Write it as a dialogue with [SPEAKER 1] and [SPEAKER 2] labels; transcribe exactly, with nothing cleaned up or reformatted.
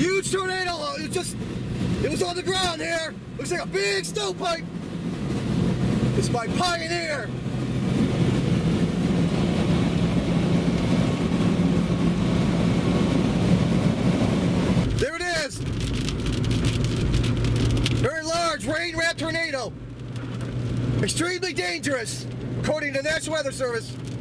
[SPEAKER 1] Huge tornado. It just, it was on the ground here. Looks like a big stovepipe. It's my Pioneer. There it is. Very large rain-wrapped tornado. Extremely dangerous, according to the National Weather Service.